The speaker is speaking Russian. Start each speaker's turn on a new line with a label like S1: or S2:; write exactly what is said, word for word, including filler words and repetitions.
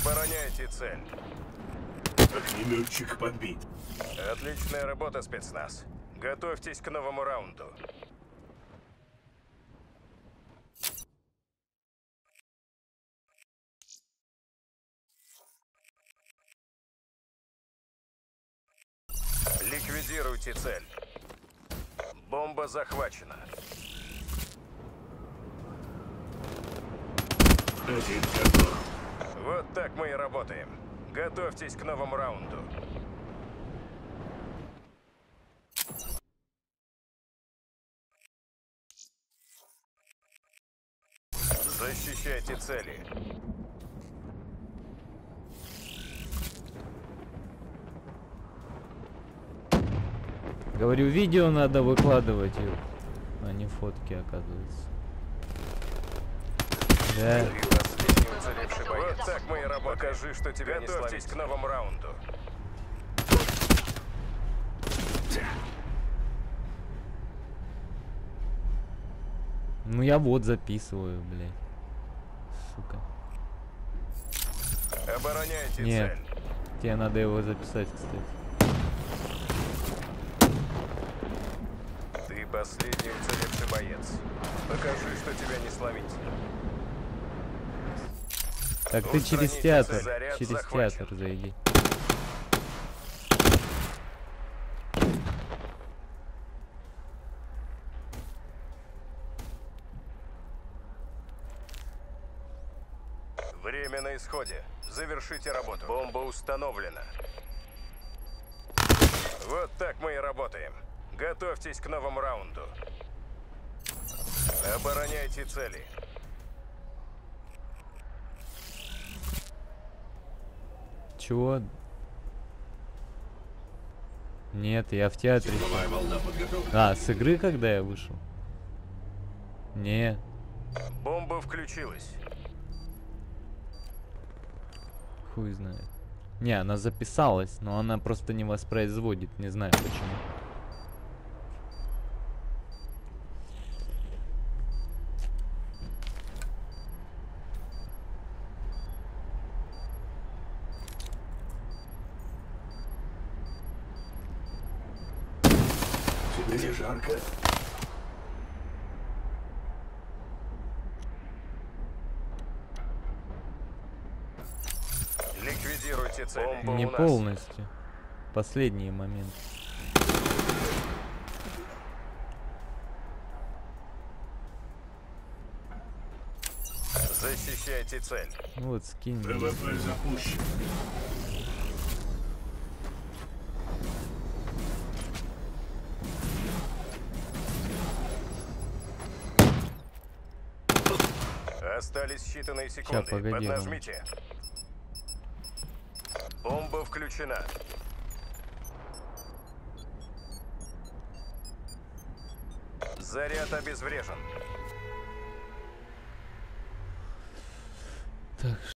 S1: Обороняйте цель.
S2: Огнеметчик подбит.
S1: Отличная работа, спецназ. Готовьтесь к новому раунду. Ликвидируйте цель. Бомба захвачена.
S2: Один готов.
S1: Вот так мы и работаем. Готовьтесь к новому раунду. Защищайте цели.
S3: Говорю, видео надо выкладывать, а не фотки, оказывается. Да.
S1: Вот так мы и работаем. Покажи, что тебя не сломить. Готовьтесь к новому раунду.
S3: Ну я вот записываю, блядь. Сука.
S1: Обороняйте
S3: Нет.
S1: цель.
S3: Тебе надо его записать, кстати.
S1: Ты последний уцелевший боец. Покажи, что тебя не словить.
S3: Так ты через
S1: Устраните
S3: театр,
S1: заряд
S3: через
S1: захвачен.
S3: театр зайди.
S1: Время на исходе. Завершите работу. Бомба установлена. Вот так мы и работаем. Готовьтесь к новому раунду. Обороняйте цели.
S3: Чего? Нет, я в театре.
S2: Тепловая волна подготовлена.
S3: А, с игры, когда я вышел? Не.
S1: Бомба включилась.
S3: Хуй знает. Не, она записалась, но она просто не воспроизводит. Не знаю почему.
S2: Тебе не жарко?
S1: Ликвидируйте цель. Бомба
S3: Не
S1: у нас.
S3: полностью. Последний момент.
S1: Защищайте цель.
S3: Ну вот скинь. мне.
S2: ПВП запущен.
S1: Остались считанные секунды.
S3: погоди,
S1: Поднажмите. Бомба включена. Заряд обезврежен.
S3: Так,